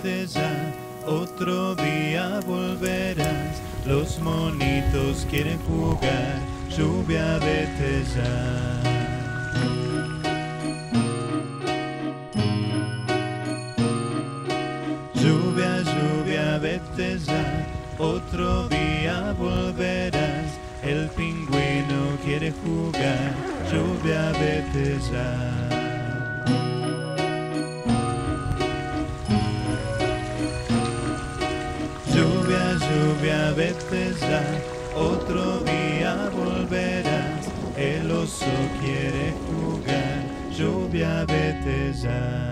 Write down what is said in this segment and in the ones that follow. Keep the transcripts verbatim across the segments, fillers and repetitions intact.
vete ya, otro día volverás. Los monitos quieren jugar, lluvia, vete ya. Lluvia, lluvia, vete ya, otro día volverás. El pingüino quiere jugar, lluvia, vete ya. Lluvia, lluvia, vete ya, otro día volverás. El oso quiere jugar, lluvia, vete ya.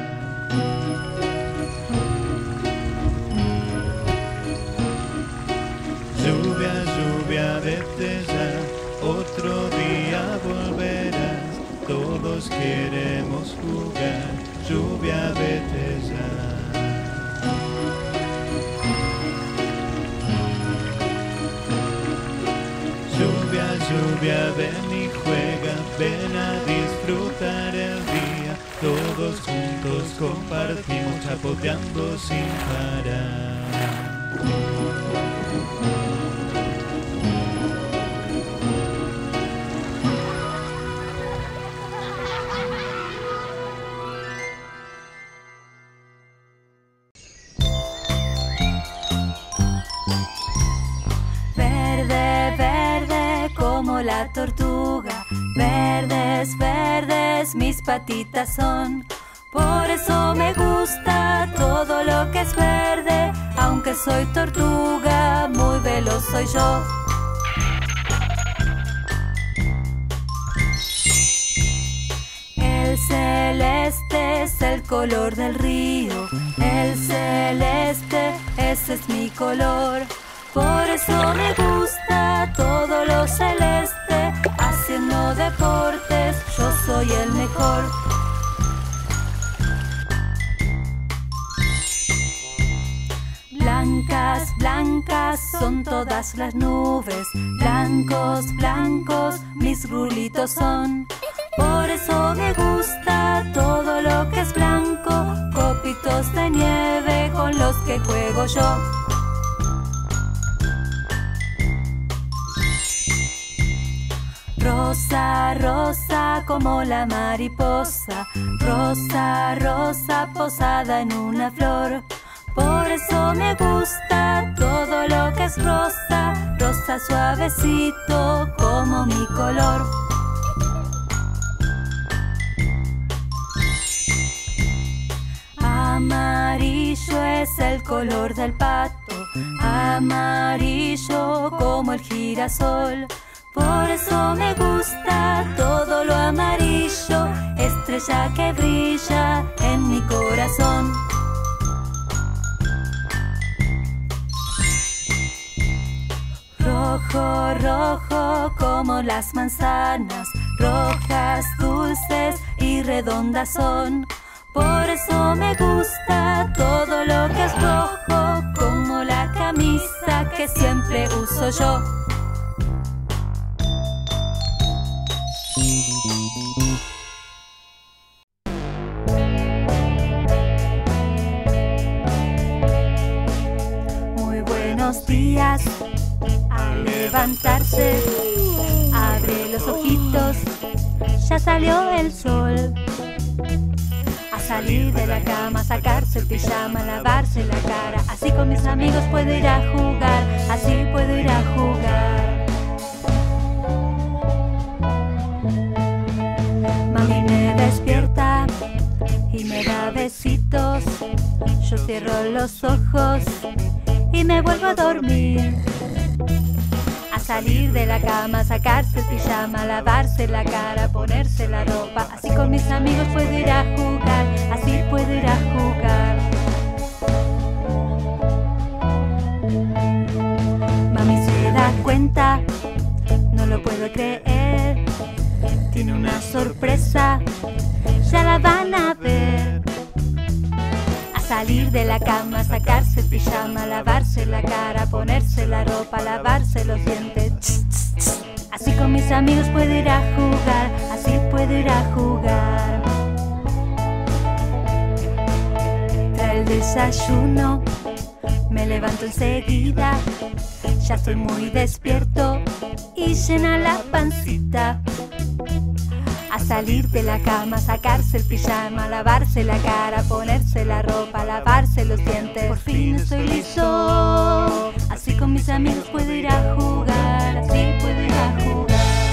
Lluvia, lluvia, vete ya, otro día volverás. Todos queremos jugar, lluvia, vete ya. Lluvia, lluvia, ven y juega, ven a disfrutar el día. Todos juntos compartimos, chapoteando sin parar. La tortuga, verdes, verdes mis patitas son. Por eso me gusta todo lo que es verde. Aunque soy tortuga, muy veloz soy yo. El celeste es el color del río. El celeste, ese es mi color. Por eso me gusta todo lo celeste. Haciendo deportes, yo soy el mejor. Blancas, blancas son todas las nubes. Blancos, blancos mis rulitos son. Por eso me gusta todo lo que es blanco. Copitos de nieve con los que juego yo. Rosa, rosa como la mariposa. Rosa, rosa posada en una flor. Por eso me gusta todo lo que es rosa. Rosa suavecito como mi color. Amarillo es el color del pato. Amarillo como el girasol. Por eso me gusta todo lo amarillo. Estrella que brilla en mi corazón. Rojo, rojo como las manzanas. Rojas, dulces y redondas son. Por eso me gusta todo lo que es rojo. Como la camisa que siempre uso yo. Muy buenos días. Al levantarse, abre los ojitos, ya salió el sol. A salir de la cama, sacarse el pijama, lavarse la cara. Así con mis amigos puedo ir a jugar, así puedo ir a jugar. Mami me despierta y me da besitos. Yo cierro los ojos y me vuelvo a dormir. A salir de la cama, sacarse el pijama, lavarse la cara, ponerse la ropa. Así con mis amigos puedo ir a jugar, así puedo ir a jugar. Mami se da cuenta, no lo puedo creer. Tiene una sorpresa, ya la van a ver. A salir de la cama, sacarse el pijama, lavarse la cara, ponerse la ropa, lavarse los dientes. Así con mis amigos puedo ir a jugar, así puedo ir a jugar. Trae el desayuno desayuno, me levanto enseguida, ya estoy muy despierto y llena la pancita. A salir de la cama, sacarse el pijama, lavarse la cara, ponerse la ropa, lavarse los dientes. Por fin estoy listo, así con mis amigos puedo ir a jugar, así puedo ir a jugar.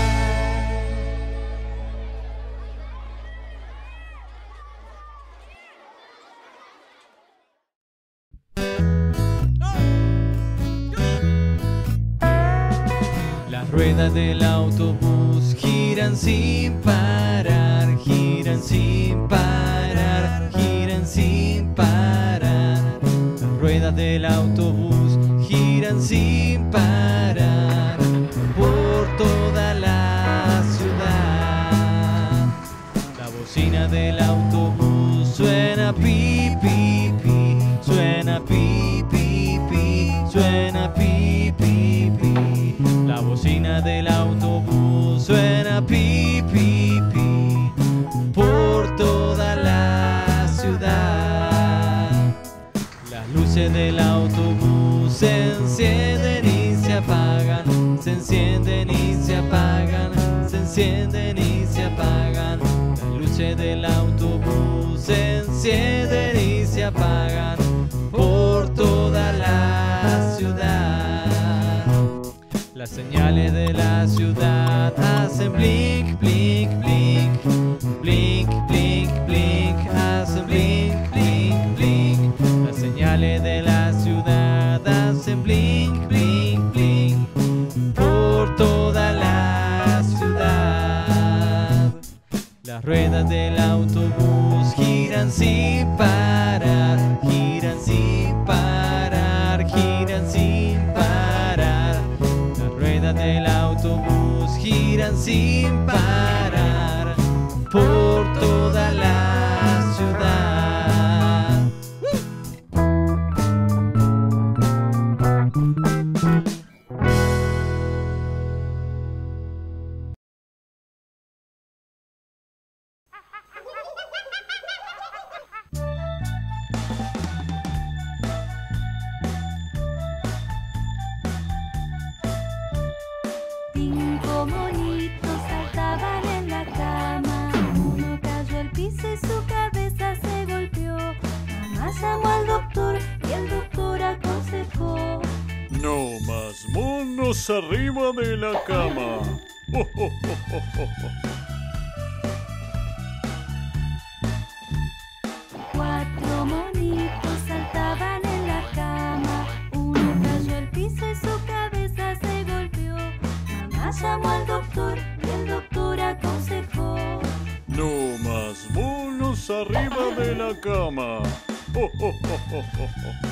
Las ruedas del autobús giran sin parar, giran sin parar, giran sin parar. Las ruedas del autobús giran sin parar por toda la ciudad. La bocina del autobús suena pi, pi, pi, suena pi, pi, pi, suena pi, pi, pi. La bocina del autobús suena pi, pi, pi, por toda la ciudad. Las luces del autobús se encienden y se apagan, se encienden y se apagan, se encienden y se apagan. Las luces del autobús se encienden y se apagan por toda la ciudad. Las señales de la ciudad hacen blink, blink, blink, blink, blink, blink, hacen blink, blink, blink. Las señales de la ciudad hacen blink, blink, blink, por toda la ciudad. Las ruedas del autobús giran sin parar, giran sin parar, giran sin parar. Las ruedas del autobús giran sin parar por toda la ciudad. Cinco monitos saltaban en la cama, uno cayó al piso y su cabeza se golpeó. Mamá llamó al doctor y el doctor aconsejó: no más monos arriba de la cama. Oh, oh, oh, oh, oh, oh. Cuatro monitos saltaban en la cama, uno cayó al piso y su cabeza se golpeó. Mamá llamó al doctor y el doctor aconsejó: no más monos arriba de la cama. Oh, oh, oh, oh, oh, oh.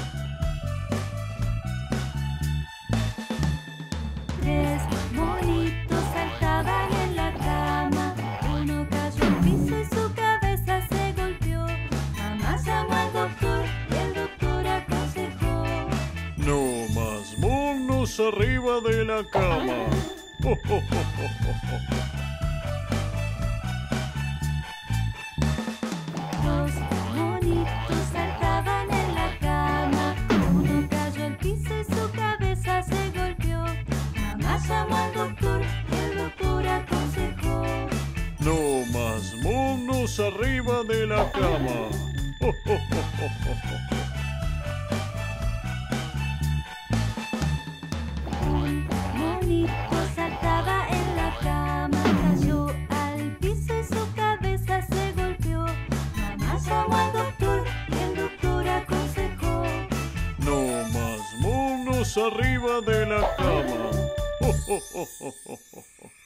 Tres monitos saltaban en la cama, uno cayó al piso y su cabeza se golpeó. Mamá llamó al doctor y el doctor aconsejó: no más monos arriba de la cama. Oh, oh, oh, oh, oh, oh. Dos monitos saltaban en la cama, uno cayó al piso y su cabeza se golpeó. Mamá llamó al doctor y el doctor aconsejó: no más monos arriba de la cama. Oh, oh, oh, oh, oh, oh. Un monito saltaba en la cama, cayó al piso y su cabeza se golpeó. Mamá llamó al doctor y el doctor aconsejó: no más monos arriba de la cama. Oh, oh, oh, oh, oh, oh.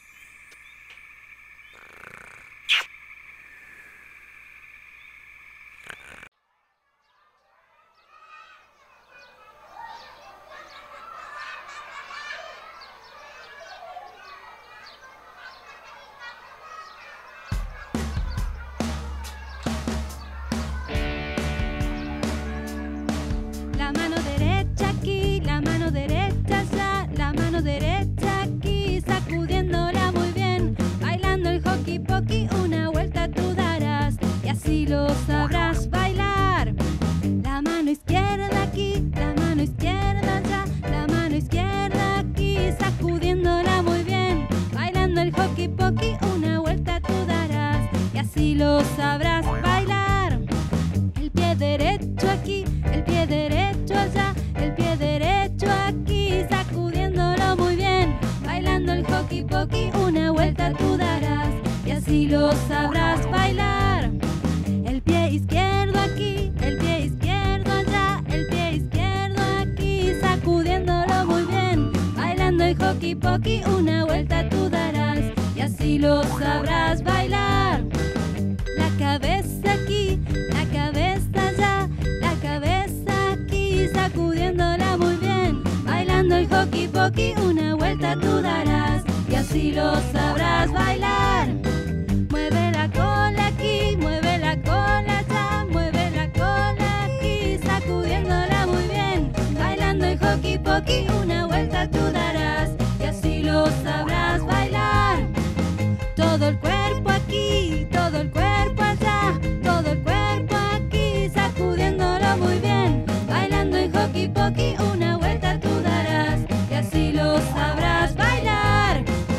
La mano derecha aquí, la mano derecha allá, la mano derecha aquí, sacudiéndola muy bien, bailando el hockey pokey, una vuelta tú darás y así lo sabrás bailar. La mano izquierda sabrás bailar. El pie derecho aquí, el pie derecho allá, el pie derecho aquí, sacudiéndolo muy bien. Bailando el hockey pokey, una vuelta tú darás y así lo sabrás bailar. El pie izquierdo aquí, el pie izquierdo allá, el pie izquierdo aquí, sacudiéndolo muy bien. Bailando el hockey pokey, una vuelta tú darás y así lo sabrás bailar. La cabeza aquí, la cabeza allá, la cabeza aquí, sacudiéndola muy bien. Bailando el hockey pokey, una vuelta tú darás y así lo sabrás bailar. Mueve la cola aquí, mueve la cola allá, mueve la cola aquí, sacudiéndola muy bien. Bailando el hockey pokey, una vuelta tú darás y así lo sabrás bailar. Todo el cuerpo aquí, todo el cuerpo allá, todo el cuerpo aquí, sacudiéndolo muy bien. Bailando el hockey pokey, una vuelta tú darás y así lo sabrás bailar.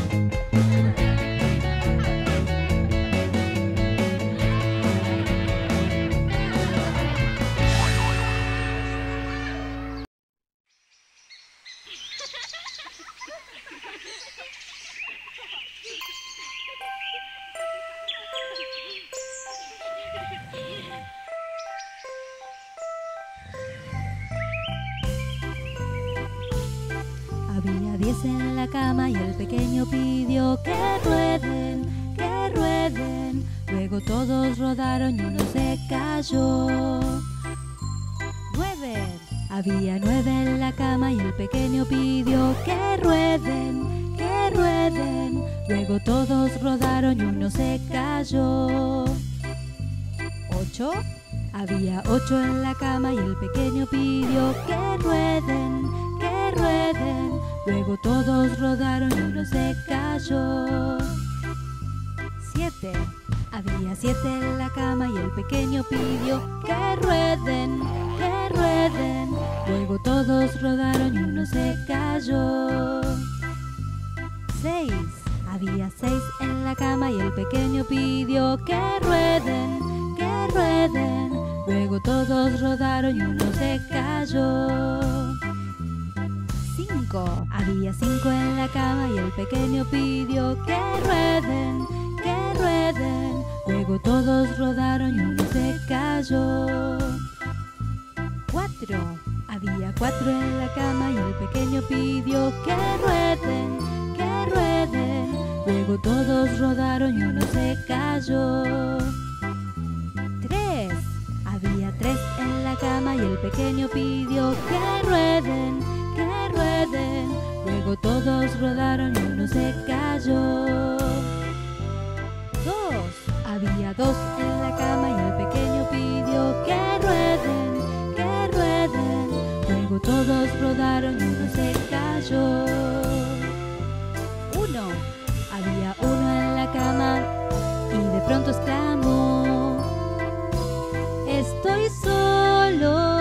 Había diez en la cama y el pequeño pidió que rueden, que rueden. Luego todos rodaron y uno se cayó. Nueve. Había nueve en la cama y el pequeño pidió que rueden, que rueden. Luego todos rodaron y uno se cayó. Ocho. Había ocho en la cama y el pequeño pidió que rueden, que rueden. Luego todos rodaron y uno se cayó. Siete. Había siete en la cama y el pequeño pidió que rueden, que rueden. Luego todos rodaron y uno se cayó. Seis. Había seis en la cama y el pequeño pidió que rueden, que rueden. Luego todos rodaron y uno se cayó. Cinco. Había cinco en la cama y el pequeño pidió que rueden, que rueden. Luego todos rodaron y uno se cayó. Cuatro. Había cuatro en la cama y el pequeño pidió que rueden, que rueden. Luego todos rodaron y uno se cayó. Tres. Había tres en la cama y el pequeño pidió que rueden, que rueden. Luego todos rodaron y uno se cayó. Dos. Había dos en la cama y el pequeño pidió que rueden, que rueden. Luego todos rodaron y uno se cayó. Uno. Había uno en la cama y de pronto exclamó: estoy solo.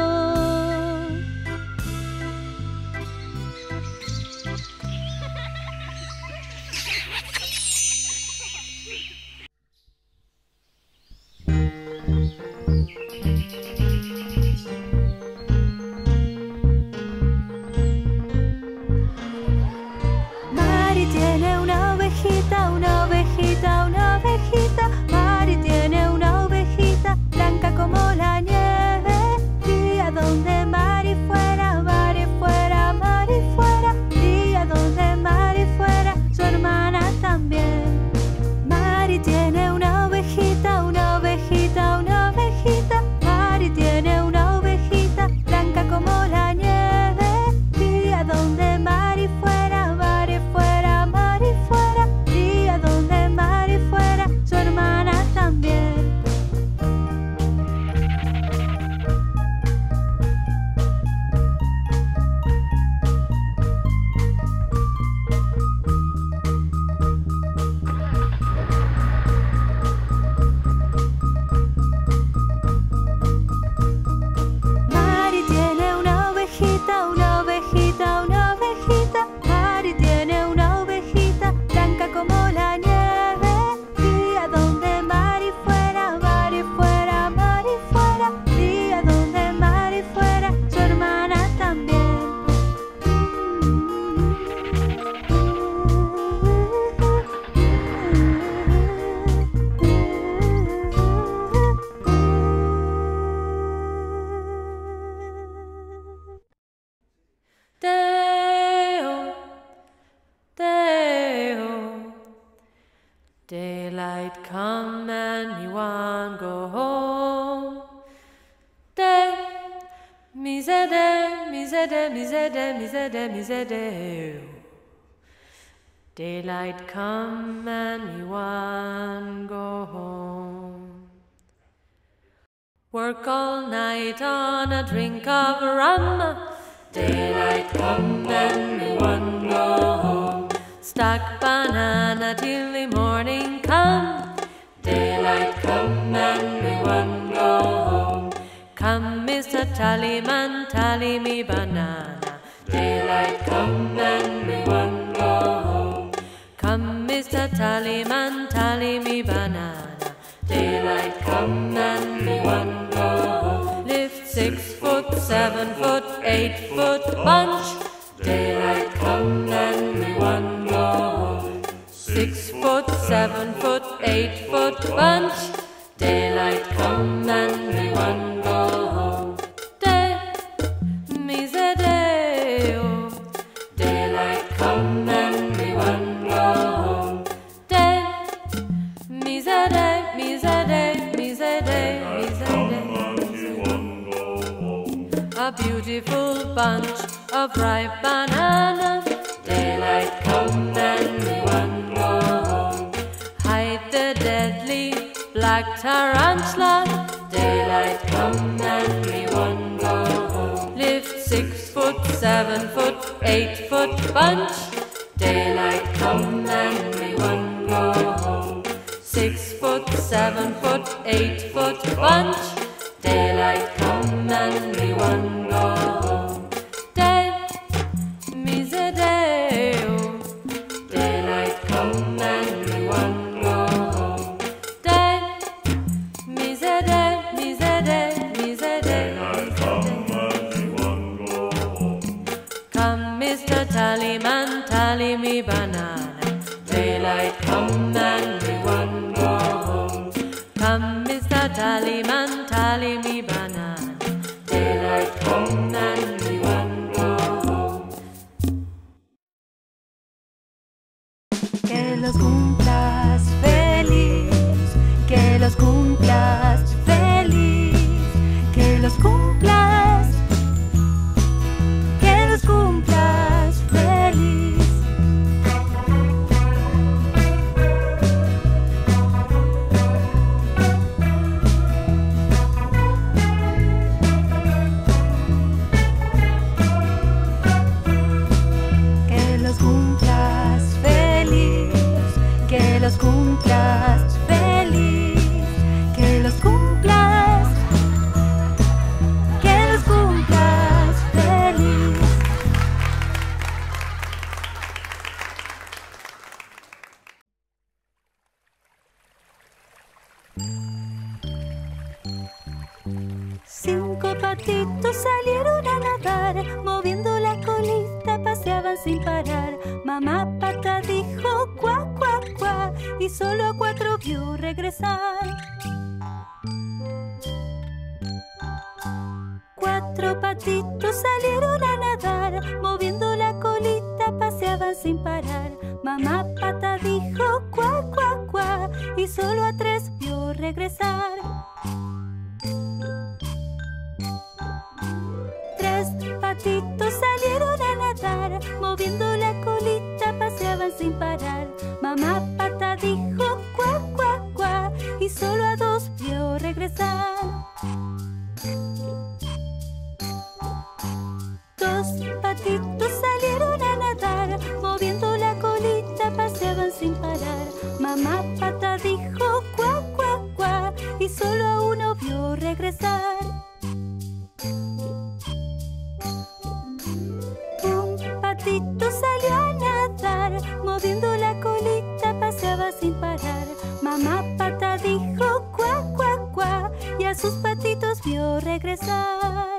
Mizede, mizede, mizede, mizede. Daylight come and me one go home. Work all night on a drink of rum. Daylight come and me one go home. Stack banana till the morning come. Daylight come and me one go home. Come, Mister Tallyman, tally me banana. Daylight come and me one go home. Come, Mister Tallyman, tally me banana. Daylight come and me one go home. Lift six foot, seven foot, eight foot bunch. Daylight come and me one go home. Six foot, seven foot, eight foot bunch. Daylight come and me one go home. Day, me say day, oh. Daylight come and me one go home. Day, me say day, me say day, me say day, me say day. A beautiful bunch of ripe banana. Daylight come and me one go home. Hide the deadly black tarantula. Daylight come and me one go home. Lift six foot, seven foot, eight foot bunch. Daylight come and me one go home. Six foot, seven foot, eight foot bunch. Daylight come and me one go home. Day, me say day, oh. Daylight come and me one go home. Day, me say day, me say day, me say day. Daylight come and me one go home. Come, Mister Tallyman, tally me banana. Daylight come and me one go home. Come, Mister Tallyman, tally me banana. Daylight come and me one go home. Que los cumplas feliz, que los cumplas feliz, que los cumplas, que los cumplas feliz. Que los cumplas feliz, que los cumplas feliz, que los cumplas, que los cumplas feliz. Cinco patitos salieron a nadar, moviendo la colita paseaban sin parar. Mamá pata dijo cuá, cuá, cuá, y solo a cuatro vio regresar. Cuatro patitos salieron a nadar, moviendo la colita paseaban sin parar. Mamá pata dijo cuá, cuá, cuá, y solo a tres vio regresar. Tres patitos salieron a nadar, moviendo la colita paseaban sin parar. Mamá pata dijo cuá, cuá, cuá, y solo a dos vio regresar. Dos patitos salieron a nadar, moviendo la colita paseaban sin parar. Mamá pata dijo cuá, cuá, cuá, y solo a uno vio regresar. Un patito salió a nadar, moviendo la colita paseaba sin parar. Mamá pata dijo cuá, cuá, cuá, y a sus patitos vio regresar.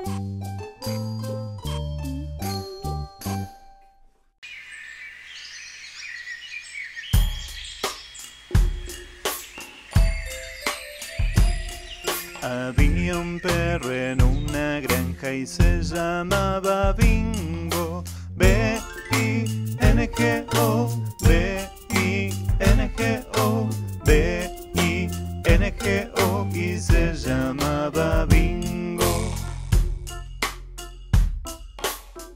Había un perro en una granja y se llamaba Bingo. B I N G O, B I N G O, B I N G O, y se llamaba Bingo.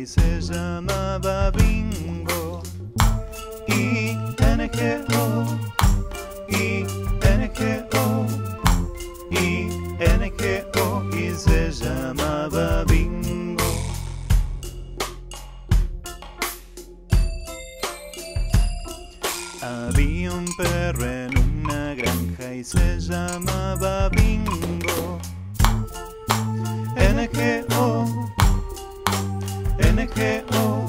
y se llamaba Bingo. I N G O, I N G O, I N G O y se llamaba Bingo. Había un perro en una granja y se llamaba Bingo. N G O, N G O,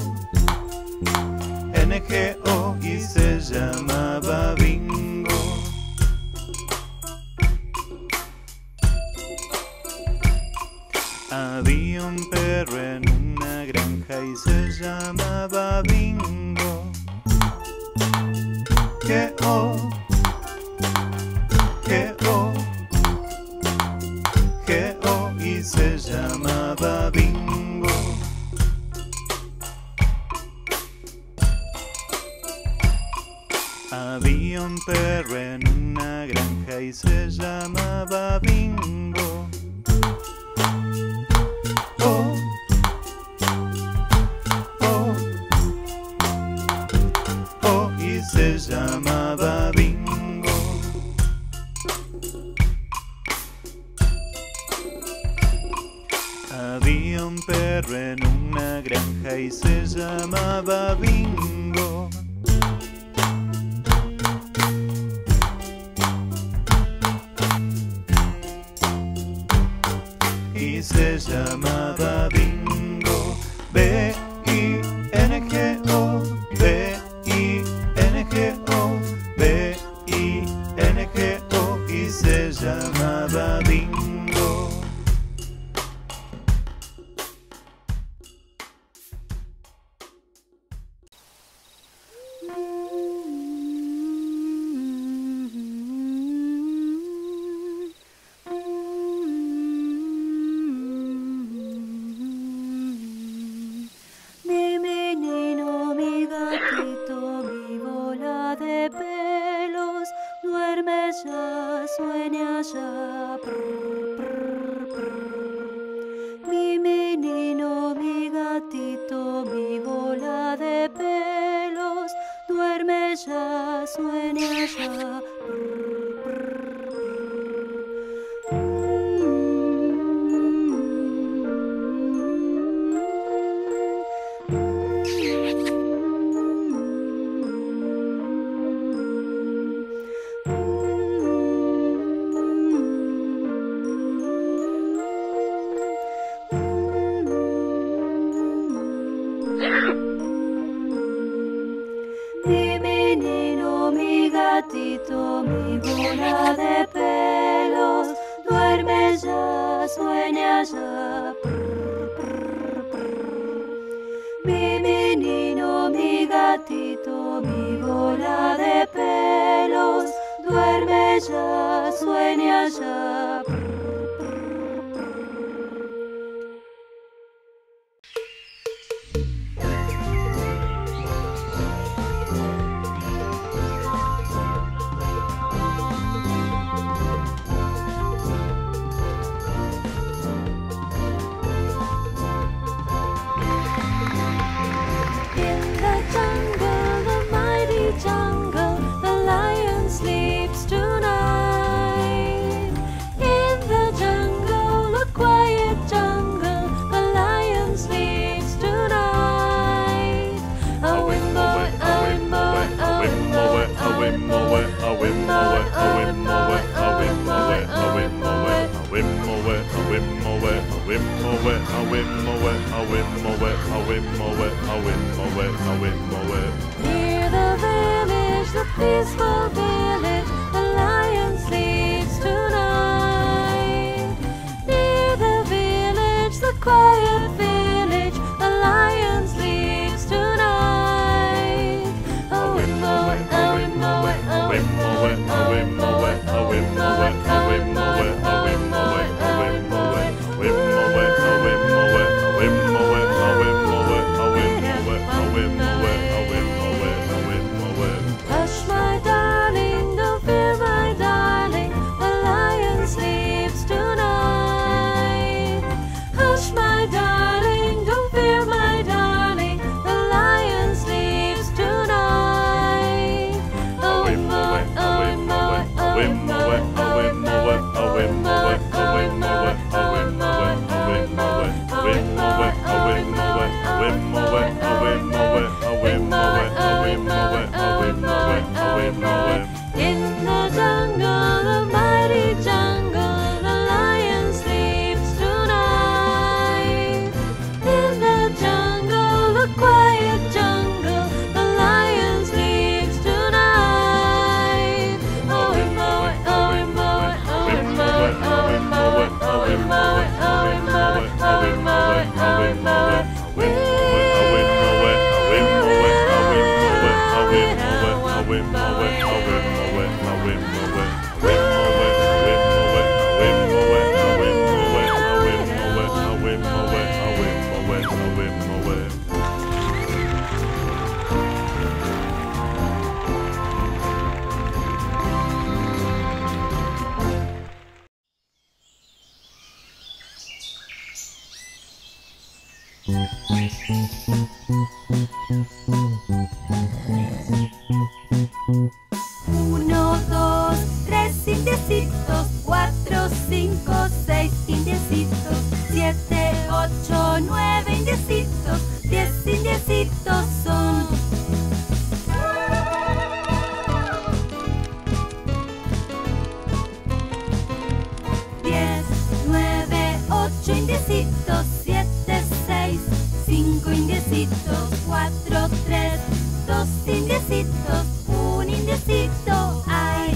N G O y se llamaba Bingo. Había un perro en una granja y se llamaba Bingo. G O, G O, G O y se llamaba Bingo. Había un perro en una granja y se llamaba Bingo. Oh, oh, oh y se llamaba Bingo. Había un perro en una granja y se llamaba Bingo. Y se llamaba Bingo. B I N G O, B I N G O, B I N G O y se llamaba Bingo. Sueña ya, prr, prr, prr. Mi menino, mi gatito, mi bola de pelos, duerme ya, sueña ya, prr, prr, Mi menino, mi gatito, mi bola de pelos, duerme ya, sueña ya, prr, prr, prr. Mi menino, mi gatito, mi bola de pelos, duerme ya, sueña ya, prr, prr, prr. Jungle, the lion sleeps tonight. In the jungle, a quiet jungle, the lion sleeps tonight. A wimbo, a wimbo, a wimbo, a wimbo, a wimbo, a wimbo, a wimbo, a wimbo. Near the village, the peaceful village, the lion sleeps tonight. Near the village, the quiet village, the lion sleeps tonight. A wimbo, a wimbo, a wimbo, a wimbo, a wimbo, a wimbo, a wimbo, a wimbo, hush, my darling, don't fear, my darling, the lion sleeps tonight. Hush, my darling, don't fear, my darling. Uno, dos, tres indiecitos, cuatro, cinco, seis indiecitos, siete, ocho, nueve indiecitos, diez indiecitos son. Diez, nueve, ocho indiecitos, siete, seis, cinco indiecitos, cuatro, tres, dos indiecitos, un indiecito hay.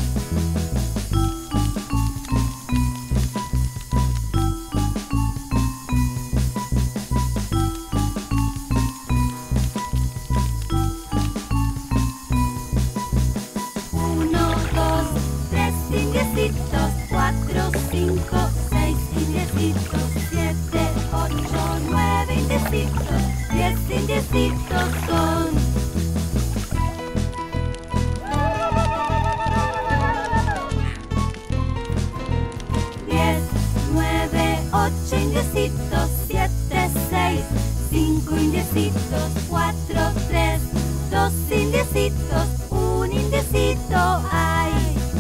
Uno, dos, tres indiecitos, cuatro, cinco, seis indiecitos, siete, ocho, nueve indiecitos, diez indiecitos son. Diez, nueve, ocho indiecitos, siete, seis, cinco indiecitos, cuatro, tres, dos indiecitos, un indiecito hay.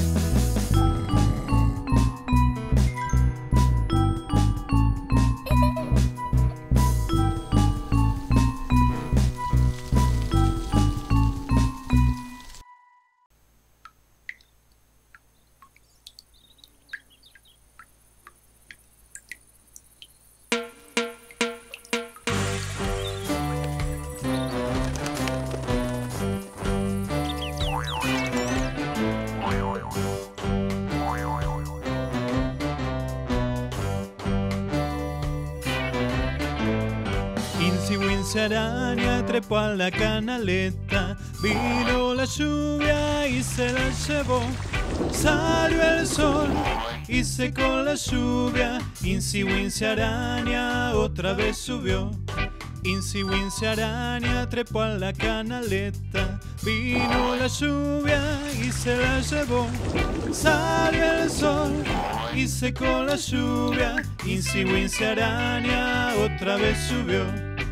Incy Wincy Araña trepó a la canaleta, vino la lluvia y se la llevó. Salió el sol y secó la lluvia, Incy Wincy Araña otra vez subió. Incy Wincy Araña trepó a la canaleta, vino la lluvia y se la llevó. Salió el sol y secó la lluvia, Incy Wincy Araña otra vez subió.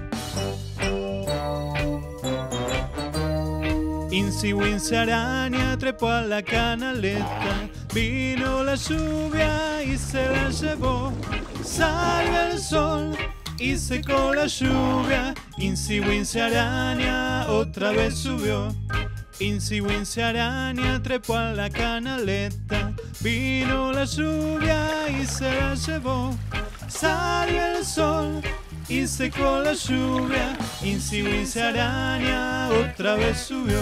Incy Wincy Araña trepó a la canaleta, vino la lluvia y se la llevó. Salió el sol y secó la lluvia, Incy Wincy Araña otra vez subió. Incy Wincy Araña trepó a la canaleta, vino la lluvia y se la llevó. Salió el sol y secó la lluvia, Incy Wincy Araña otra vez subió.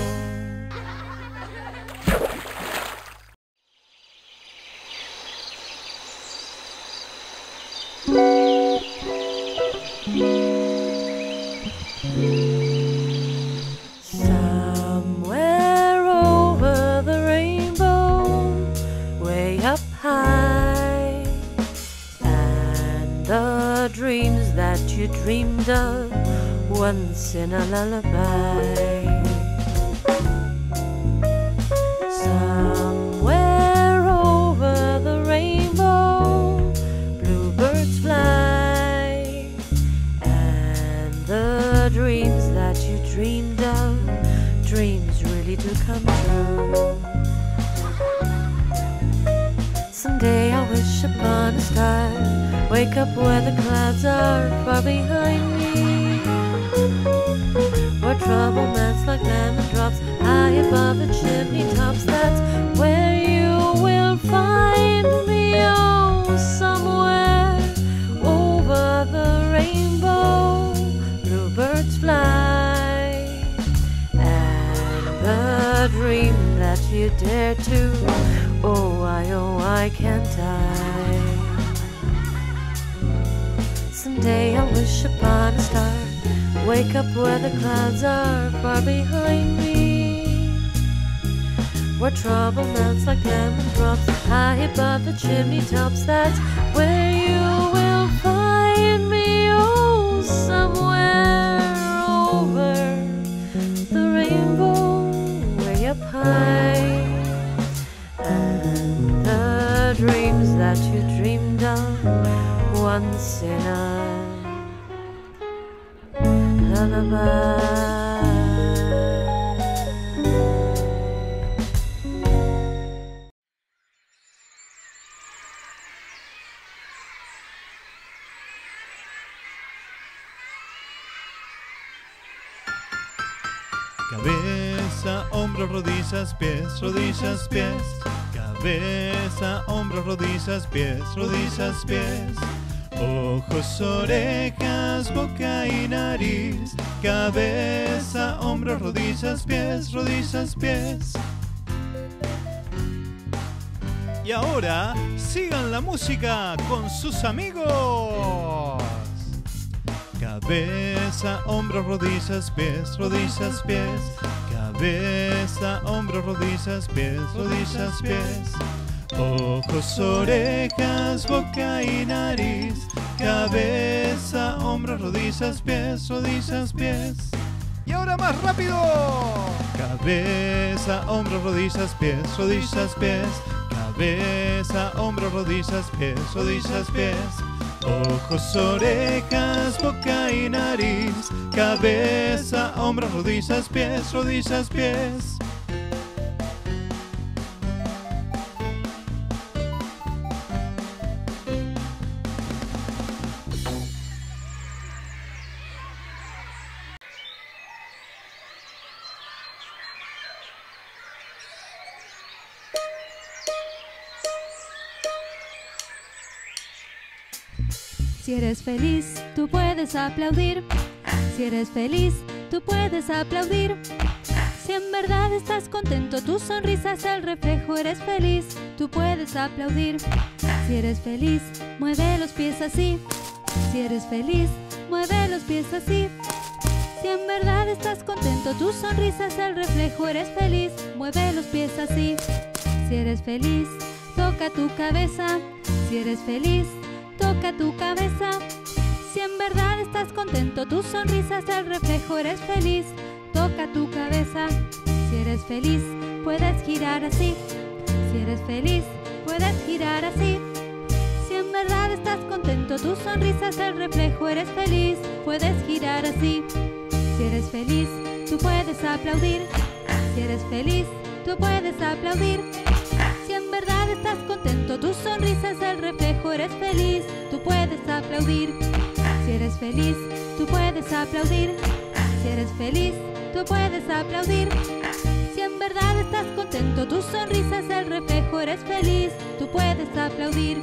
Somewhere over the rainbow, way up high, and the dreams that you dreamed of once in a lullaby. Somewhere over the rainbow, bluebirds fly, and the dreams that you dreamed of, dreams really do come true. Someday I'll wish upon a star, wake up where the clouds are far behind me, where trouble melts like lemon drops high above the chimney tops. That's where you will find me. Oh, somewhere over the rainbow, bluebirds fly, and the dream that you dare to, oh why, oh why can't I? Someday I'll wish upon a star, wake up where the clouds are far behind me, where trouble melts like lemon drops, high above the chimney tops. That's where you will find me, oh, somewhere over the rainbow where you pine. And the dreams that you dreamed of once in a lullaby. Cabeza, hombros, rodillas, pies, rodillas, pies. Cabeza, hombros, rodillas, pies, rodillas, pies. Ojos, orejas, boca y nariz. Cabeza, hombros, rodillas, pies, rodillas, pies. Y ahora, sigan la música con sus amigos. Cabeza, hombros, rodillas, pies, rodillas, pies. Cabeza, hombros, rodillas, pies, rodillas, pies. Ojos, orejas, boca y nariz. Cabeza, hombros, rodillas, pies, rodillas, pies. Y ahora más rápido. Cabeza, hombros, rodillas, pies, rodillas, pies. Cabeza, hombros, rodillas, pies, rodillas, pies. Ojos, orejas, boca y nariz. Cabeza, hombros, rodillas, pies, rodillas, pies. Si eres feliz, tú puedes aplaudir. Si eres feliz, tú puedes aplaudir. Si en verdad estás contento, tu sonrisa es el reflejo. Eres feliz, tú puedes aplaudir. Si eres feliz, mueve los pies así. Si eres feliz, mueve los pies así. Si en verdad estás contento, tu sonrisa es el reflejo. Eres feliz, mueve los pies así. Si eres feliz, toca tu cabeza. Si eres feliz, toca tu cabeza. Si en verdad estás contento, tu sonrisa es el reflejo. Eres feliz, toca tu cabeza. Si eres feliz, puedes girar así. Si eres feliz, puedes girar así. Si en verdad estás contento, tu sonrisa es el reflejo. Eres feliz, puedes girar así. Si eres feliz, tú puedes aplaudir. Si eres feliz, tú puedes aplaudir. Si en verdad estás contento, tu sonrisa es el reflejo. Eres feliz, tú puedes aplaudir. Si eres feliz, tú puedes aplaudir. Si eres feliz, tú puedes aplaudir. Si en verdad estás contento, tu sonrisa es el reflejo. Eres feliz, tú puedes aplaudir.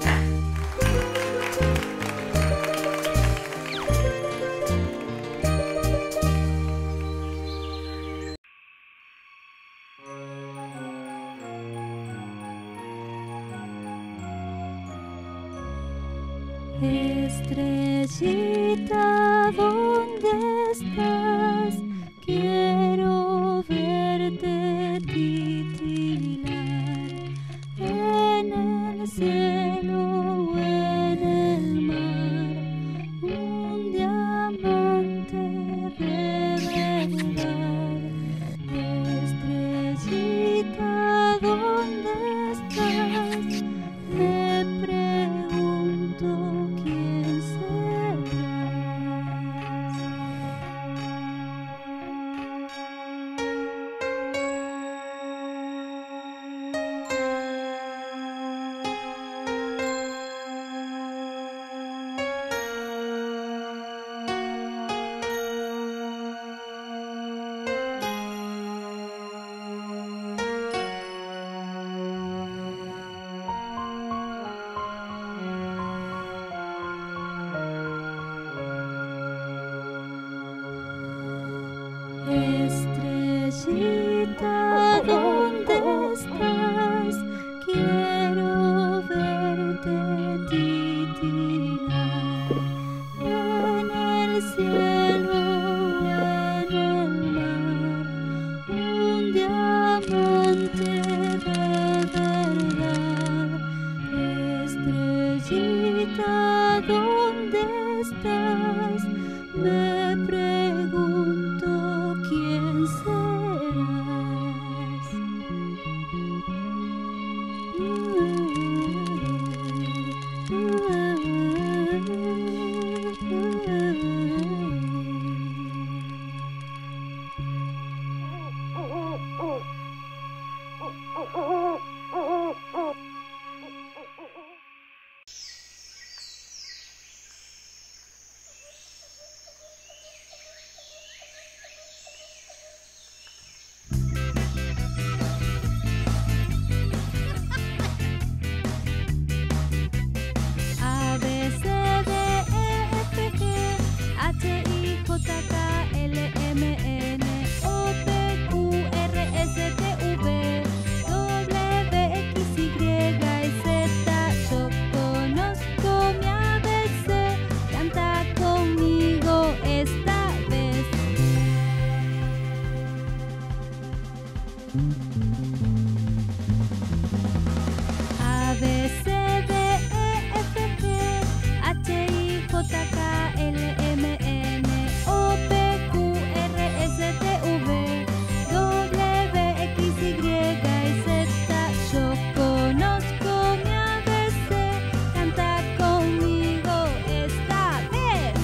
Estrellita, ¿dónde estás? Quiero verte titilar en el cielo o en el mar, un diamante revelar. Estrellita, ¿dónde estás? Me pregunto quién serás. A, B, C, D, E, F, G, H, I, J, K, L, M, N, O, P, Q, R, S, T, V, W, X, Y y Z. Yo conozco mi A B C, canta conmigo esta vez.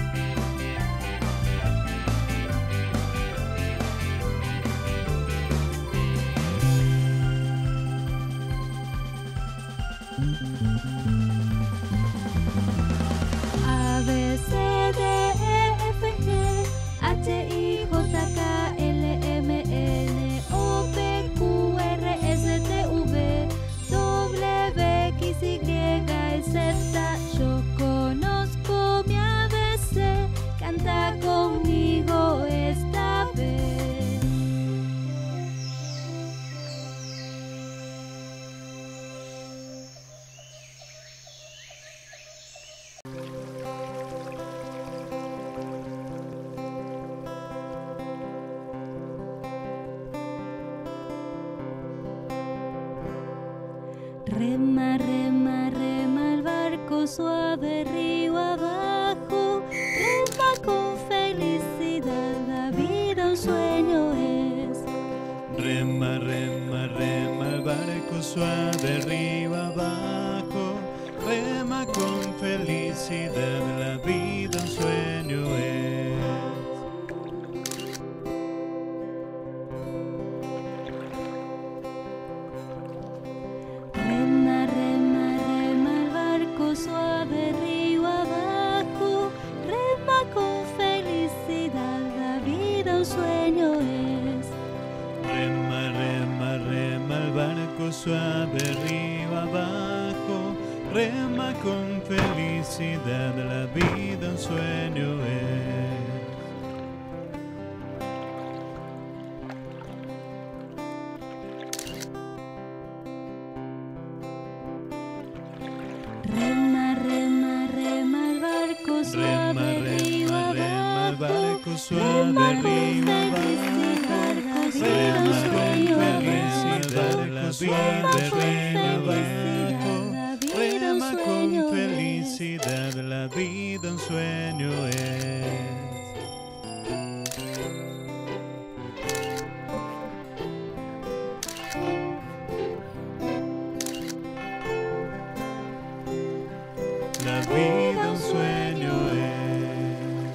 A, B, C, D, E, F, G, H, I, J, K, L, M, N, O, P, Q, R, S, T, V, W, X, Y y Z. Yo conozco mi A B C, canta conmigo esta vez. Rema, rema, rema el barco suave río abajo. Rema con felicidad, la vida un sueño es. Rema, rema, rema el barco suave río abajo. Rema con felicidad, la vida un sueño es. Rema, rema, rema el barco suave río abajo. Rema con felicidad, la vida un sueño es. Rema, rema, rema el barco suave río abajo. Rema con felicidad, la vida un sueño es. Rema, rema, rema el barco suave Rema, río rema, rema el abajo. barco suave río abajo. Rema con felicidad, la vida río abajo. Rema con felicidad, la vida un sueño es. La vida un sueño es.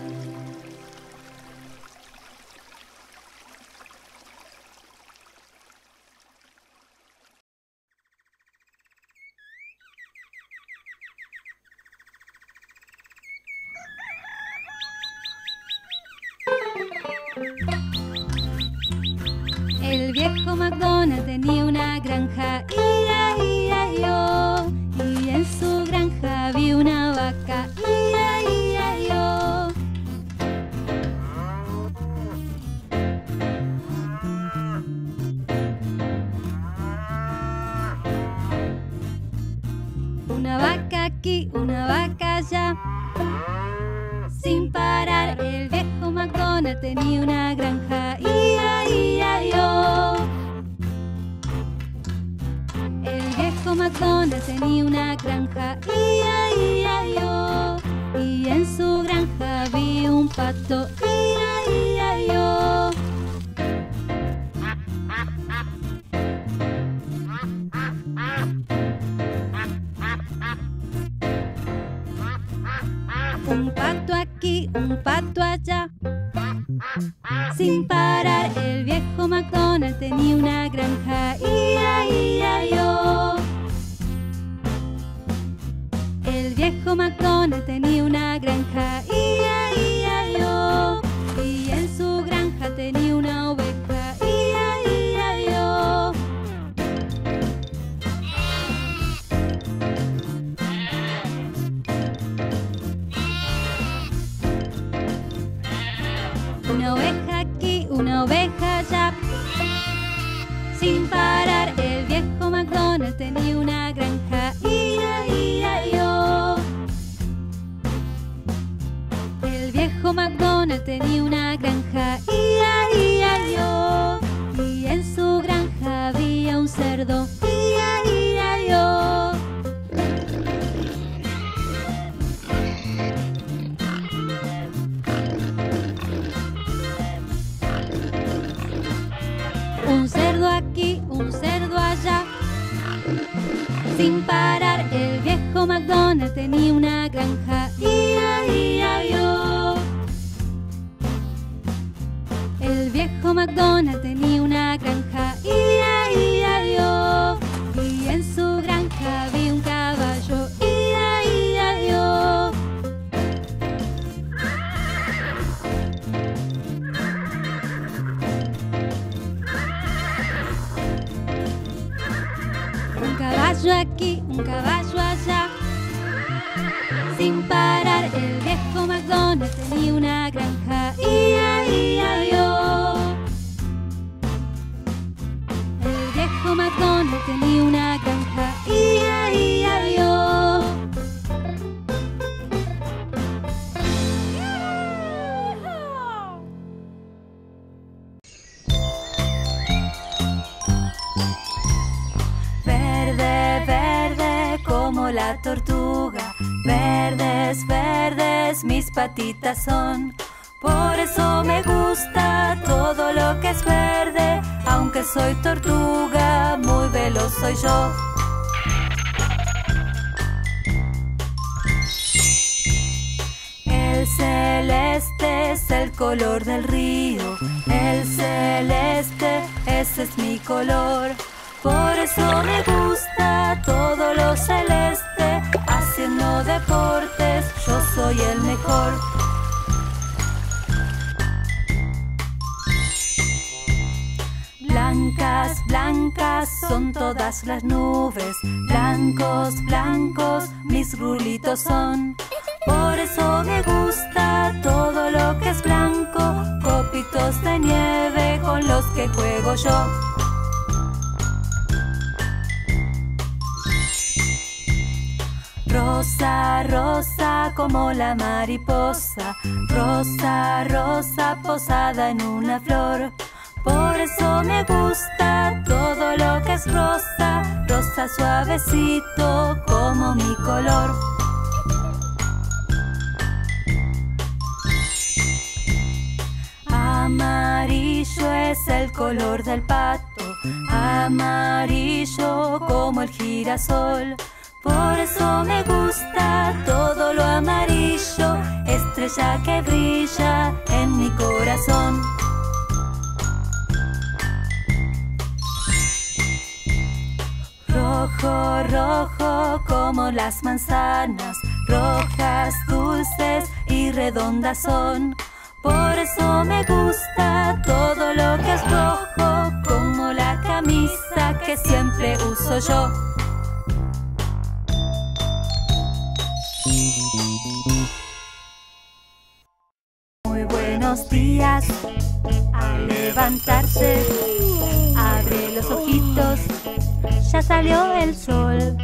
El viejo McDonald tenía una granja, ia, ia, yo. Y en su granja había una vaca, ia, ia, yo. Una vaca aquí, una vaca allá. Sin parar, el viejo McDonald tenía una granja, ia, ia, yo. El viejo McDonald tenía una granja, ia, ia, yo. Y en su granja había un pato, ia, ia, yo. Un pato aquí, un pato allá. Sin parar, el viejo McDonald tenía una granja, ia, ia, yo. El viejo McDonald tenía una granja, ia, ia, yo. Y en su granja tenía una oveja, ia, ia, yo. Una oveja aquí, una oveja allá. Sin parar, el viejo McDonald tenía una granja, ia, ia, yo. El viejo McDonald tenía una granja, ia, ia, yo. Y en su granja aquí, un cerdo allá. Sin parar, el viejo McDonald tenía una granja. I A I A I O. El viejo McDonald tenía una granja. I A I A I O. Y en su granja había un caballo. I A I A I O. Un caballo aquí, un caballo allá. Sin parar, el viejo McDonald tenía una granja. I A I A I O. El viejo McDonald tenía una granja. I A I A I O. Verde, verde como la tortuga. Verdes, verdes mis patitas son. Por eso me gusta todo lo que es verde. Aunque soy tortuga, muy veloz soy yo. El celeste es el color del río. El celeste, ese es mi color. Por eso me gusta todo lo celeste. Haciendo deportes, yo soy el mejor. Blancas, blancas son todas las nubes. Blancos, blancos mis rulitos son. Por eso me gusta todo lo que es blanco. Copitos de nieve con los que juego yo. Rosa, rosa como la mariposa. Rosa, rosa posada en una flor. Por eso me gusta todo lo que es rosa. Rosa suavecito como mi color. Amarillo es el color del pato. Amarillo como el girasol. Por eso me gusta todo lo amarillo. Estrella que brilla en mi corazón. Rojo, rojo como las manzanas. Rojas, dulces y redondas son. Por eso me gusta todo lo que es rojo. Como la camisa que siempre uso yo. Muy buenos días. Al levantarse, abre los ojitos. Ya salió el sol.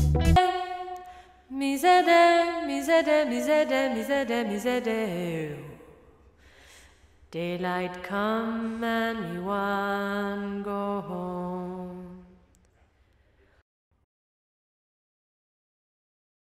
Misede, misede, misede, misede, misede. Daylight come and we want go home.